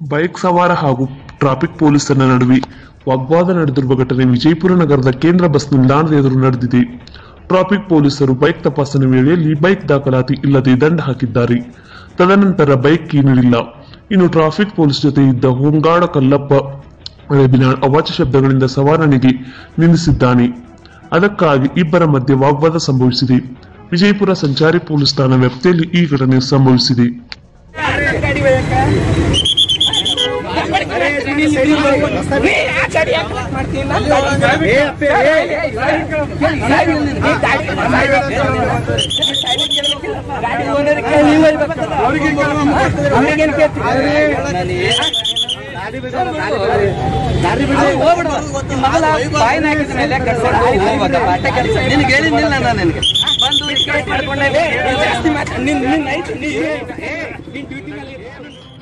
Bike ಸವಾರ ಹಾಗೂ traffic ಪೊಲೀಸರ ನಡುವೆ ವಾಗ್ವಾದ ನಡೆದಿರುವ ಘಟನೆ ವಿಜಯಪುರ ನಗರದ ಕೇಂದ್ರ ಬಸ್ ನಿಲ್ದಾಣದ ಎದುರು ನಡೆದಿದೆ. ಟ್ರಾಫಿಕ್ ಪೊಲೀಸರು ಬೈಕ್ ತಪಾಸಣೆ ವೇಳೆಯಲ್ಲಿ ಬೈಕ್ ದಾಖಲಾತಿ ಇಲ್ಲದೆ ದಂಡ ಹಾಕಿದ್ದಾರೆ. ತದನಂತರ ಬೈಕ್ ಕೀ ನೀಡಿಲ್ಲ. ಇನ್ನು ಟ್ರಾಫಿಕ್ ಪೊಲೀಸ್ ಜೊತೆ ಇದ್ದ ಹೋಂಗಾಡ ಕಲ್ಲಪ್ಪ ಅರೇಬಿನಾಳ್ ಅವಾಚ್ಯ ಶಬ್ದಗಳಿಂದ ಸವಾರನಿಗೆ ನಿಂದಿಸಿದ್ದಾನೆ. ಅದಕ್ಕಾಗಿ ಇಬ್ಬರ ಮಧ್ಯೆ ವಾಗ್ವಾದ ಸಂಭವಿಸಿದೆ. ವಿಜಯಪುರ ಸಂಚಾರಿ ಪೊಲೀಸ್ ಠಾಣಾ ವ್ಯಾಪ್ತಿಯಲ್ಲಿ ಈ ಘಟನೆ ಸಂಭವಿಸಿದೆ. ಜಾಸ್ತಿ